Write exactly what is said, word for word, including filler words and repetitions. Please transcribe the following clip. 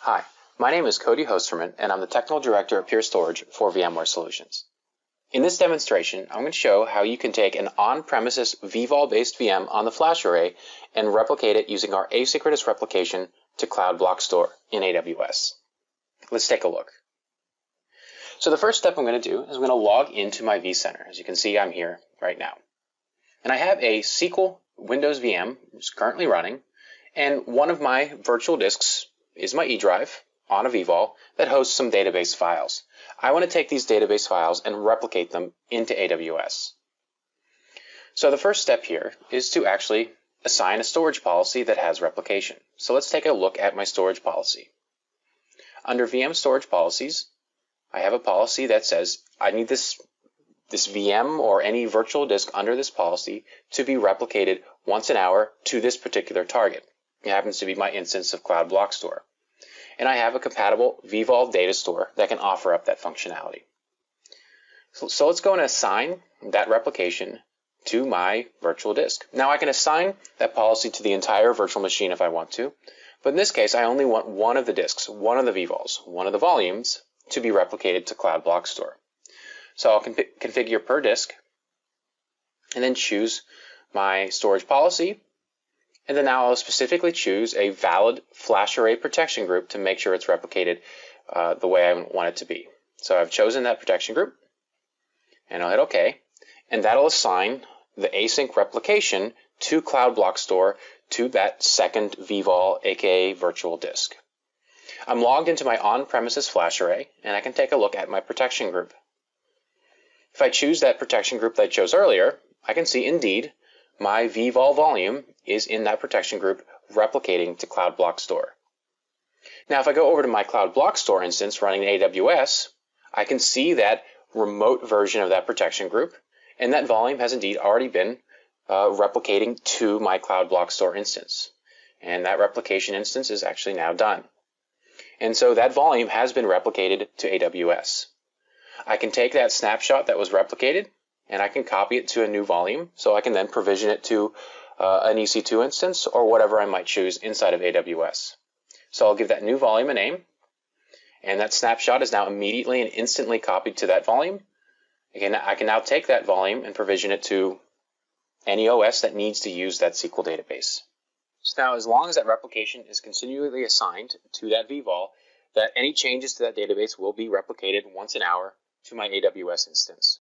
Hi, my name is Cody Hosterman, and I'm the Technical Director at Pure Storage for VMware Solutions. In this demonstration, I'm going to show how you can take an on-premises vVol-based V M on the FlashArray and replicate it using our asynchronous replication to Cloud Block Store in A W S. Let's take a look. So the first step I'm going to do is I'm going to log into my vCenter. As you can see, I'm here right now. And I have a S Q L Windows V M which is currently running, and one of my virtual disks is my E drive on a vVol that hosts some database files. I want to take these database files and replicate them into A W S. So the first step here is to actually assign a storage policy that has replication. So let's take a look at my storage policy. Under V M storage policies, I have a policy that says I need this, this V M or any virtual disk under this policy to be replicated once an hour to this particular target. It happens to be my instance of Cloud Block Store. And I have a compatible vVol data store that can offer up that functionality. So, so let's go and assign that replication to my virtual disk. Now I can assign that policy to the entire virtual machine if I want to, but in this case I only want one of the disks, one of the vVols, one of the volumes to be replicated to Cloud Block Store. So I'll conf configure per disk and then choose my storage policy. And then now I'll specifically choose a valid FlashArray protection group to make sure it's replicated uh, the way I want it to be. So I've chosen that protection group, and I'll hit OK. And that'll assign the async replication to Cloud Block Store to that second vVol, aka virtual disk. I'm logged into my on-premises FlashArray, and I can take a look at my protection group. If I choose that protection group that I chose earlier, I can see indeed my vVol volume is in that protection group replicating to Cloud Block Store. Now if I go over to my Cloud Block Store instance running in A W S, I can see that remote version of that protection group, and that volume has indeed already been uh, replicating to my Cloud Block Store instance. And that replication instance is actually now done. And so that volume has been replicated to A W S. I can take that snapshot that was replicated and I can copy it to a new volume, so I can then provision it to uh, an E C two instance or whatever I might choose inside of A W S. So I'll give that new volume a name, and that snapshot is now immediately and instantly copied to that volume. Again, I can now take that volume and provision it to any O S that needs to use that S Q L database. So now, as long as that replication is continually assigned to that vVol, that any changes to that database will be replicated once an hour to my A W S instance.